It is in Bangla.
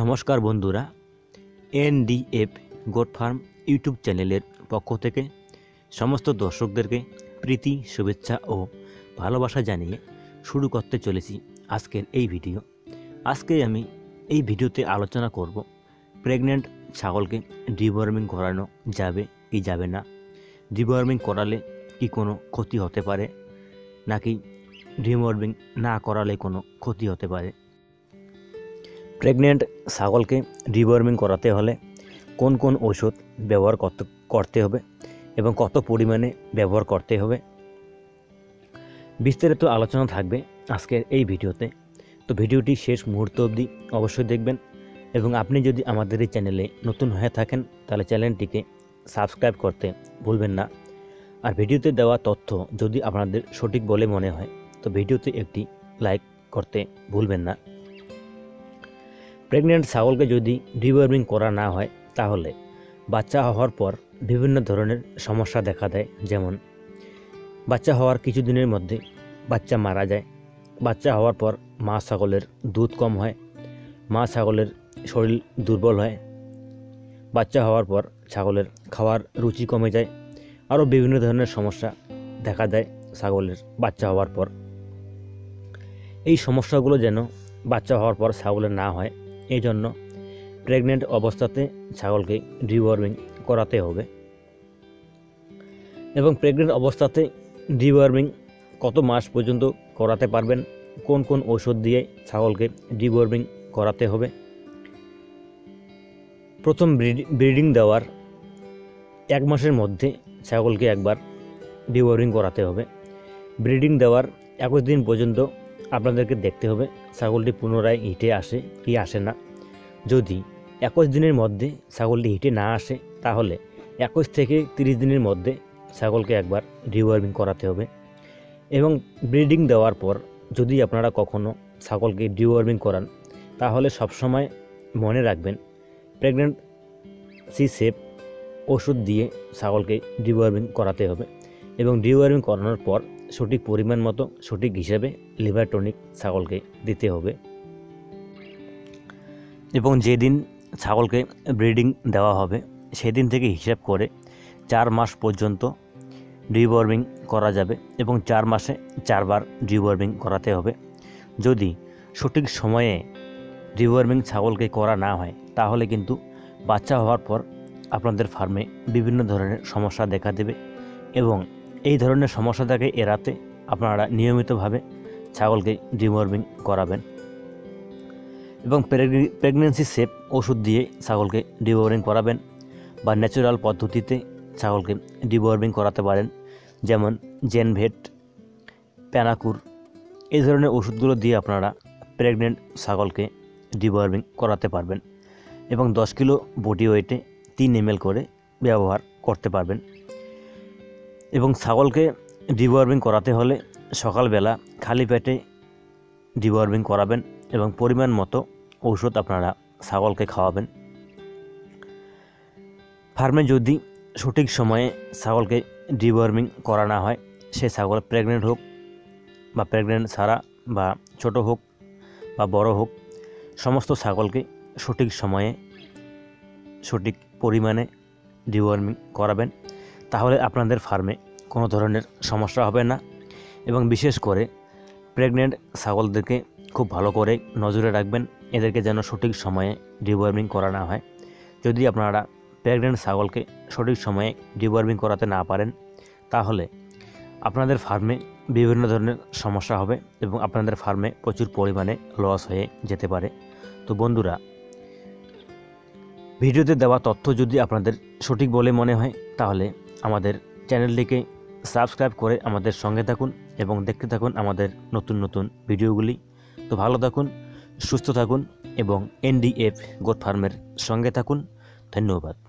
নমস্কার বন্ধুরা, এনডিএফ গোট ফার্ম ইউটিউব চ্যানেলের পক্ষ থেকে সমস্ত দর্শকদেরকে প্রীতি, শুভেচ্ছা ও ভালোবাসা জানিয়ে শুরু করতে চলেছি আজকের এই ভিডিও। আজকে আমি এই ভিডিওতে আলোচনা করব প্রেগনেন্ট ছাগলকে ডিওয়ার্মিং করানো যাবে কি যাবে না, ডিওয়ার্মিং করালে কি কোনো ক্ষতি হতে পারে নাকি ডিওয়ার্মিং না করালে কোনো ক্ষতি হতে পারে। প্রেগনেন্ট ছাগলকে ডিওয়ার্মিং করাতে হলে কোন কোন ওষুধ ব্যবহার করতে হবে এবং কত পরিমাণে ব্যবহার করতে হবে, বিস্তারিত আলোচনা থাকবে আজকের এই ভিডিওতে। তো ভিডিওটি শেষ মুহূর্ত অবধি অবশ্যই দেখবেন এবং আপনি যদি আমাদের এই চ্যানেলে নতুন হয়ে থাকেন তাহলে চ্যানেলটিকে সাবস্ক্রাইব করতে ভুলবেন না। আর ভিডিওতে দেওয়া তথ্য যদি আপনাদের সঠিক বলে মনে হয় তো ভিডিওতে একটি লাইক করতে ভুলবেন না। প্রেগনেন্ট ছাগলকে যদি ডিওয়ার্মিং করা না হয় তাহলে বাচ্চা হওয়ার পর বিভিন্ন ধরনের সমস্যা দেখা দেয়। যেমন বাচ্চা হওয়ার কিছুদিনের মধ্যে বাচ্চা মারা যায়, বাচ্চা হওয়ার পর মা ছাগলের দুধ কম হয়, মা ছাগলের শরীর দুর্বল হয়, বাচ্চা হওয়ার পর ছাগলের খাওয়ার রুচি কমে যায়, আরও বিভিন্ন ধরনের সমস্যা দেখা দেয় ছাগলের বাচ্চা হওয়ার পর। এই সমস্যাগুলো যেন বাচ্চা হওয়ার পর ছাগলের না হয় এই জন্য প্রেগনেন্ট অবস্থাতে ছাগলকে ডিওয়ার্মিং করাতে হবে। এবং প্রেগনেন্ট অবস্থাতে ডিওয়ার্মিং কত মাস পর্যন্ত করাতে পারবেন, কোন কোন ওষুধ দিয়ে ছাগলকে ডিওয়ার্মিং করাতে হবে। প্রথম ব্রিডিং দেওয়ার 1 মাসের মধ্যে ছাগলকে একবার ডিওয়ার্মিং করাতে হবে। ব্রিডিং দেওয়ার 21 দিন পর্যন্ত আপনাদেরকে দেখতে হবে ছাগলটি পুনরায় হিটে আসে কি আসে না। যদি 21 দিনের মধ্যে ছাগলটি হিটে না আসে তাহলে 21 থেকে 30 দিনের মধ্যে ছাগলকে একবার ডিওয়ার্মিং করাতে হবে। এবং ব্রিডিং দেওয়ার পর যদি আপনারা কখনও ছাগলকে ডিওয়ার্মিং করান তাহলে সবসময় মনে রাখবেন প্রেগনেন্সি সেফ ওষুধ দিয়ে ছাগলকে ডিওয়ার্মিং করাতে হবে। এবং ডিওয়ার্মিং করানোর পর সঠিক পরিমাণ মতো সঠিক হিসেবে লিভার টনিক ছাগলকে দিতে হবে। এবং যেদিন ছাগলকে ব্রিডিং দেওয়া হবে সেদিন থেকে হিসাব করে 4 মাস পর্যন্ত ডিওয়ার্মিং করা যাবে এবং 4 মাসে 4 বার ডিওয়ার্মিং করাতে হবে। যদি সঠিক সময়ে ডিওয়ার্মিং ছাগলকে করা না হয় তাহলে কিন্তু বাচ্চা হওয়ার পর আপনাদের ফার্মে বিভিন্ন ধরনের সমস্যা দেখা দেবে এবং এই ধরনের সমস্যাটাকে এড়াতে আপনারা নিয়মিতভাবে ছাগলকে ডিওয়ার্মিং করাবেন। এবং প্রেগনেন্সি সেফ ওষুধ দিয়ে ছাগলকে ডিওয়ার্মিং করাবেন বা ন্যাচারাল পদ্ধতিতে ছাগলকে ডিওয়ার্মিং করাতে পারেন, যেমন জেনভেট, প্যানাকুর, এই ধরনের ওষুধগুলো দিয়ে আপনারা প্রেগনেন্ট ছাগলকে ডিওয়ার্মিং করাতে পারবেন এবং 10 কিলো বডি ওয়েটে 3 ml করে ব্যবহার করতে পারবেন। এবং ছাগলকে ডিওয়ার্মিং করাতে হলে সকালবেলা খালি পেটে ডিওয়ার্মিং করাবেন এবং পরিমাণ মতো ঔষধ আপনারা ছাগলকে খাওয়াবেন। ফার্মে যদি সঠিক সময়ে ছাগলকে ডিওয়ার্মিং করা না হয়, সে ছাগল প্রেগনেন্ট হোক বা প্রেগনেন্ট ছাড়া বা ছোট হোক বা বড় হোক, সমস্ত ছাগলকে সঠিক সময়ে সঠিক পরিমাণে ডিওয়ার্মিং করাবেন, তাহলে আপনাদের ফার্মে কোনো ধরনের সমস্যা হবে না। এবং বিশেষ করে প্রেগনেন্ট ছাগলদেরকে খুব ভালো করে নজরে রাখবেন, এদেরকে যেন সঠিক সময়ে ডিওয়ার্মিং করা না হয়। যদি আপনারা প্রেগনেন্ট ছাগলকে সঠিক সময়ে ডিওয়ার্মিং করাতে না পারেন তাহলে আপনাদের ফার্মে বিভিন্ন ধরনের সমস্যা হবে এবং আপনাদের ফার্মে প্রচুর পরিমাণে লস হয়ে যেতে পারে। তো বন্ধুরা, ভিডিওতে দেওয়া তথ্য যদি আপনাদের সঠিক বলে মনে হয় তাহলে আমাদের চ্যানেলটিকে সাবস্ক্রাইব করে আমাদের সঙ্গে থাকুন এবং দেখতে থাকুন আমাদের নতুন নতুন ভিডিওগুলি। তো ভালো থাকুন, সুস্থ থাকুন এবং এনডিএফ গোট ফার্মের সঙ্গে থাকুন। ধন্যবাদ।